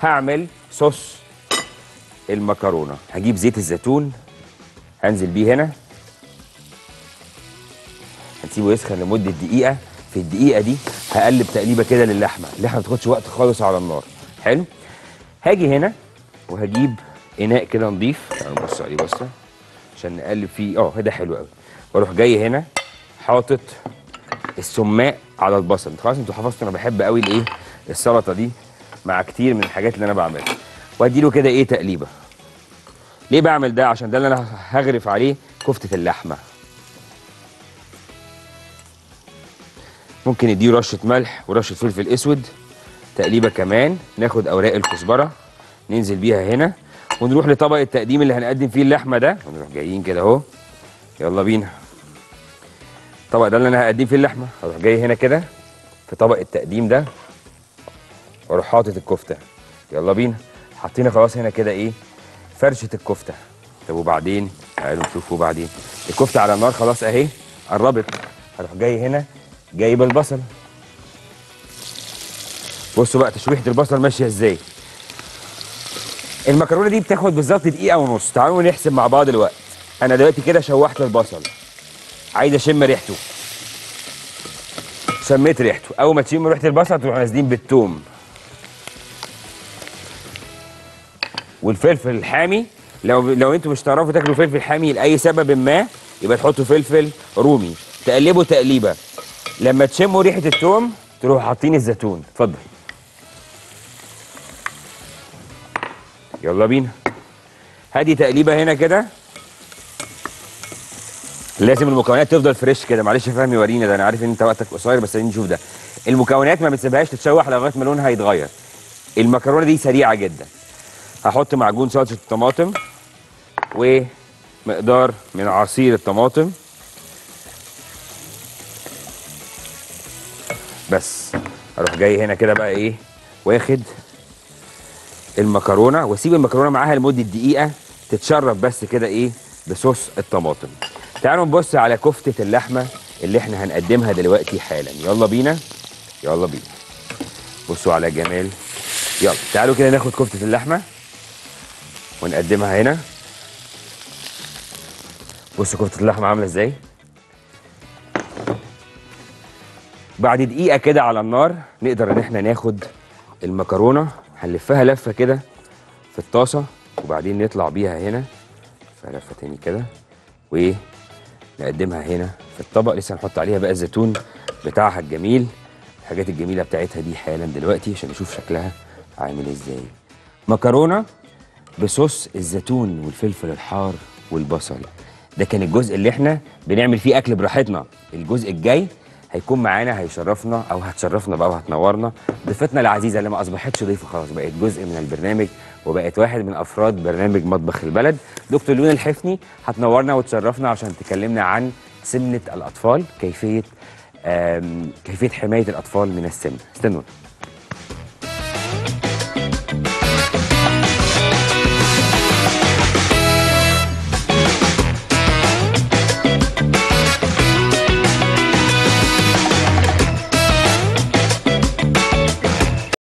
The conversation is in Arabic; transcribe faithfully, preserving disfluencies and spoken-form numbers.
هعمل صوص المكرونه. هجيب زيت الزيتون هنزل بيه هنا، هنسيبه يسخن لمده دقيقه. في الدقيقه دي هقلب تقليبه كده للحمه، اللحمه ما تاخدش وقت خالص على النار. حلو. هاجي هنا وهجيب اناء كده نضيف، تعالوا نبص عليه بصه عشان نقلب فيه. اه ده حلو قوي. واروح جاي هنا حاطط السماق على البصل. خلاص انتوا حفظتوا انا بحب قوي الايه السلطه دي مع كتير من الحاجات اللي انا بعملها. واديله كده ايه تقليبه. ليه بعمل ده؟ عشان ده اللي انا هغرف عليه كفته اللحمه. ممكن نديله رشه ملح ورشه فلفل اسود، تقليبه كمان. ناخد اوراق الكزبره ننزل بيها هنا، ونروح لطبق التقديم اللي هنقدم فيه اللحمه ده. ونروح جايين كده اهو، يلا بينا. الطبق ده اللي انا هقدم فيه اللحمه، هروح جاي هنا كده في طبق التقديم ده، واروح حاطط الكفته. يلا بينا. حاطين خلاص هنا كده ايه فرشه الكفته. طب وبعدين تعالوا نشوف. وبعدين الكفته على النار خلاص اهي قربت. هروح جاي هنا جايب البصل. بصوا بقى تشويحه البصل ماشيه ازاي. المكرونه دي بتاخد بالظبط دقيقه ونص. تعالوا نحسب مع بعض الوقت. انا دلوقتي كده شوحت البصل، عايز اشم ريحته. شميت ريحته. اول ما تشم ريحه البصل تروحوا نازلين بالثوم والفلفل الحامي. لو لو انتوا مش هتعرفوا تاكلوا فلفل حامي لاي سبب ما، يبقى تحطوا فلفل رومي. تقلبوا تقليبه. لما تشموا ريحه الثوم تروحوا حاطين الزيتون. اتفضل. يلا بينا. هادي تقليبه هنا كده. لازم المكونات تفضل فريش كده. معلش يا فهمي ورينا ده، انا عارف ان انت وقتك قصير بس عايزين نشوف ده. المكونات ما بتسيبهاش تتشوح لغايه ما لونها يتغير. المكرونه دي سريعه جدا. هحط معجون صلصه الطماطم ومقدار من عصير الطماطم بس. اروح جاي هنا كده بقى ايه واخد المكرونه واسيب المكرونه معاها لمده دقيقه تتشرب بس كده ايه بصوص الطماطم. تعالوا نبص على كفته اللحمه اللي احنا هنقدمها دلوقتي حالا. يلا بينا يلا بينا. بصوا على الجمال. يلا تعالوا كده ناخد كفته اللحمه ونقدمها هنا. بصوا كفته اللحمه عامله ازاي. بعد دقيقه كده على النار نقدر ان احنا ناخد المكرونه، هنلفها لفه كده في الطاسه وبعدين نطلع بيها هنا لفه تاني كده ونقدمها هنا في الطبق. لسه هنحط عليها بقى الزيتون بتاعها الجميل، الحاجات الجميله بتاعتها دي حالا دلوقتي عشان نشوف شكلها عامل ازاي. مكرونه بصوص الزيتون والفلفل الحار والبصل. ده كان الجزء اللي احنا بنعمل فيه اكل براحتنا. الجزء الجاي هيكون معانا هيشرفنا او هتشرفنا بقى وهتنورنا ضيفتنا العزيزه اللي ما اصبحتش ضيفه خلاص، بقت جزء من البرنامج وبقت واحد من افراد برنامج مطبخ البلد. دكتور لونا الحفني هتنورنا وتشرفنا عشان تكلمنا عن سمنه الاطفال، كيفيه كيفيه حمايه الاطفال من السمنه. استنونا.